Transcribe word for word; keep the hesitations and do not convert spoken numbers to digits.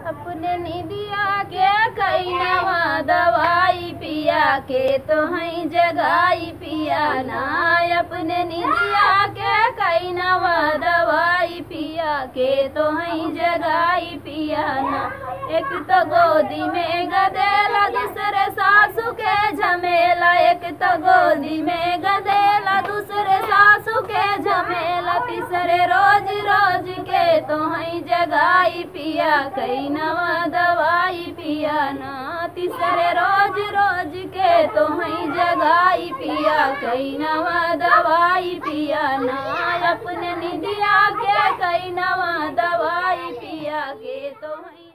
अपने निदिया के कई नवा दवाई पिया के तो हई जगाई पिया ना। अपने निदिया के कई नवा दवाई पिया के तो हई जगाई पिया ना। एक तो गोदी में गदेला दूसरे सासू के झमेला, एक तो गोदी में गदेला दूसरे सासू के झमेला। तीसरे रोज रोज के तो हई जगाई पिया कई नवा दवाई पिया ना। तीसरे रोज रोज के तो हई जगाई पिया कई नवा दवाई पिया ना। अपने निदिया के कई नवा दवाई पिया के तो हई